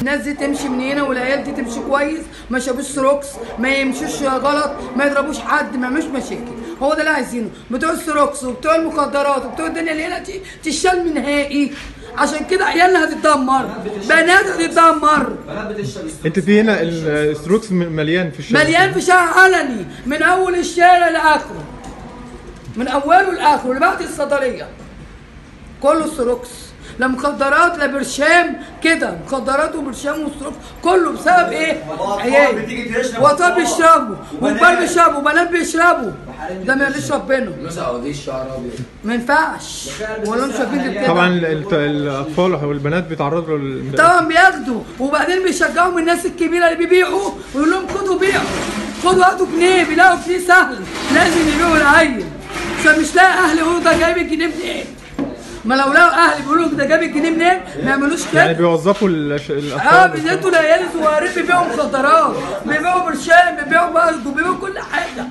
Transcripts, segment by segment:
الناس دي تمشي من هنا والعيال دي تمشي كويس، ما يشربوش ستروكس، ما يمشوش غلط، ما يضربوش حد، ما يعملوش مشاكل. هو ده اللي عايزينه. بتوع الستروكس وبتوع المخدرات وبتوع الدنيا اللي هنا دي تشال من نهائي. عشان كده عيالنا هتتدمر، بنات هتتدمر. انت في هنا الستروكس مليان في الشارع، مليان في شارع علني من اول الشارع لاخره، من اوله لاخره لبعد الصيدليه كله ستروكس. لا مخدرات لا برشام، كده مخدرات وبرشام وستروكس كله بسبب ايه؟ عيال واطفال بيشربوا وكبار بيشربوا وبنات بيشربوا. ده ما يرضيش ربنا. ما ينفعش. ولا مش شايفين كده؟ طبعا الاطفال والبنات بيتعرضوا طبعا بياخدوا، وبعدين بيشجعوا من الناس الكبيره اللي بيبيعوا ويقول لهم خدوا بيعوا، خدوا هاتوا جنيه، بيلاقوا جنيه سهل لازم يبيعوا العيل. عشان مش لاقي اهل يقولوا ده جايب الجنيه منين؟ ما لو لقوا اهل بيقولوا ده جاب الجنيه منين ما يعملوش كده. يعني بيوظفوا الاطفال. بيدوا العيال الصغيرين بيبيعوا مخدرات، بيبيعوا برشام، بيبيعوا برضه، بيبيعوا كل حاجه.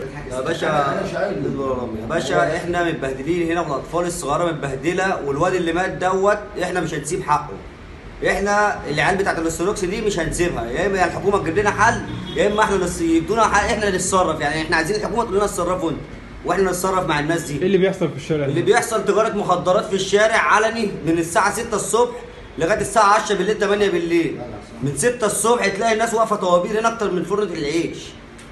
يا باشا احنا متبهدلين هنا، والاطفال الصغيره متبهدله، والواد اللي مات دوت احنا مش هنسيب حقه. احنا العيال بتاعت الاستروكس دي مش هنسيبها، يا اما الحكومه تجيب لنا حل، يا اما احنا يدونا حل، احنا نتصرف. يعني احنا عايزين الحكومه تقول لنا اتصرفوا انتوا واحنا نتصرف مع الناس دي. ايه اللي بيحصل في الشارع؟ اللي بيحصل تجاره مخدرات في الشارع علني من الساعه 6 الصبح لغايه الساعه 10 بالليل 8 بالليل. من 6 الصبح تلاقي الناس واقفه طوابير هنا اكتر من فرنه العيش،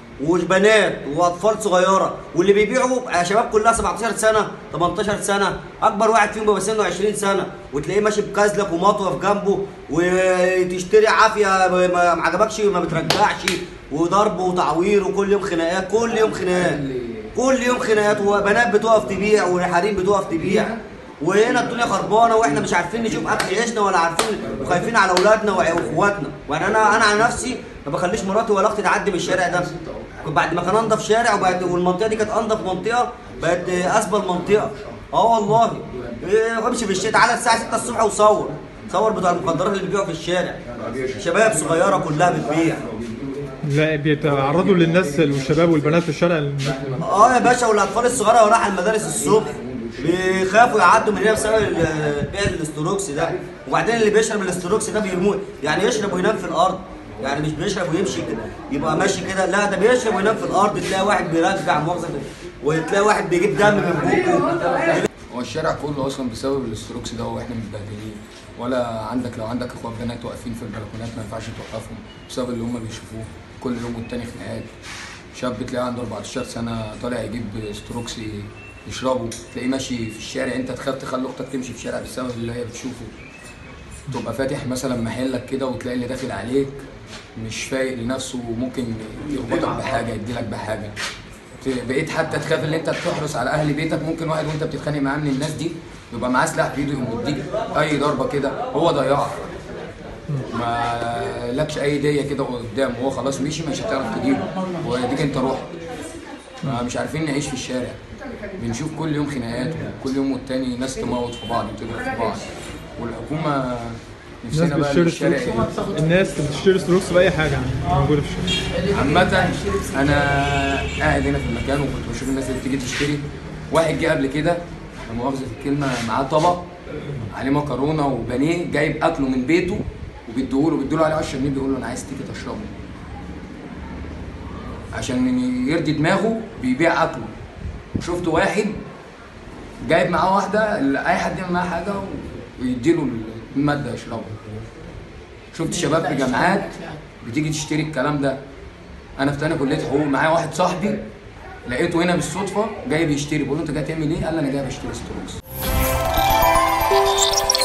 وبنات واطفال صغيره، واللي بيبيعوا شباب كلها 17 سنه 18 سنه، اكبر واحد فيهم بيبقى سنه 20 سنه، وتلاقيه ماشي بكازلك ومطوه في جنبه، وتشتري عافيه ما عجبكش ما بترجعش، وضرب وتعوير، وكل يوم خناقات، كل يوم خناقات، كل يوم خناقات، وبنات بتقف تبيع وحريم بتقف تبيع. وهنا الدنيا خربانه، واحنا مش عارفين نشوف اكل عيشنا، ولا عارفين، وخايفين على اولادنا واخواتنا. يعني انا على نفسي ما بخليش مراتي ولا اختي تعدي من الشارع ده. بعد ما كان انضف شارع والمنطقه دي كانت انضف منطقه، بقت اسبل منطقه. والله امشي في الشارع، تعالى الساعه 6 الصبح وصور بتوع المخدرات اللي بيبيعوا في الشارع، شباب صغيره كلها بتبيع. لا بيتعرضوا للناس والشباب والبنات في الشارع. يا باشا، والاطفال الصغيره وراح المدارس الصبح بيخافوا يعدوا من هنا بسبب بيع الاستروكس ده. وبعدين اللي بيشرب الاستروكس ده بيموت، يعني يشرب وينام في الارض، يعني مش بيشرب ويمشي كده يبقى ماشي كده، لا ده بيشرب وينام في الارض. تلاقي واحد بيرجع مؤاخذه، وتلاقي واحد بيجيب دم من بوقه. هو الشارع كله اصلا بسبب الاستروكس ده، واحنا متبهدلين. ولا عندك لو عندك اخوات بنات واقفين في البلكونات ما ينفعش توقفهم بسبب اللي هم بيشوفوه كل يوم والتاني خناقات. شاب تلاقيه عنده 14 سنه طالع يجيب ستروكس يشربه، تلاقيه ماشي في الشارع، انت تخاف تخلي اختك تمشي في الشارع بسبب اللي هي بتشوفه. تبقى فاتح مثلا محلك كده وتلاقي اللي داخل عليك مش فايق لنفسه، وممكن يربطك بحاجه، يديلك بحاجه. بقيت حتى تخاف ان انت تحرص على اهل بيتك. ممكن واحد وانت بتتخانق معاه من الناس دي يبقى معاه سلاح في ايده، يقوم يديك اي ضربه كده هو ضيعك، ما لكش اي ديه كده قدامه، هو خلاص مشي مش هتعرف تجيبه، ويديك انت روحك. مش عارفين نعيش في الشارع، بنشوف كل يوم خناقات، وكل يوم والتاني ناس تموت في بعض وتضرب في بعض. والحكومه نفسنا بقى الشارع الناس بتشتري ستروكس باي حاجه موجوده في الشارع. عامه انا قاعد هنا في المكان وكنت بشوف الناس اللي بتيجي تشتري. واحد جه قبل كده لا مؤاخذه في الكلمه، معاه طبق عليه مكرونه وبانيه، جايب اكله من بيته وبيديله عليه 10 جنيه، بيقول له انا عايز تيجي تشربه عشان يرضي دماغه، بيبيع اكله. شفت واحد جايب معاه واحده، اي حد يعمل معاه حاجه ويديله الماده يشربها. شفت شباب في جامعات بتيجي تشتري الكلام ده. انا في تانية كليه حقوق، معايا واحد صاحبي لقيته هنا بالصدفه جاي بيشتري، بقول له انت جاي تعمل ايه؟ قال لي انا جاي بشتري ستروكس.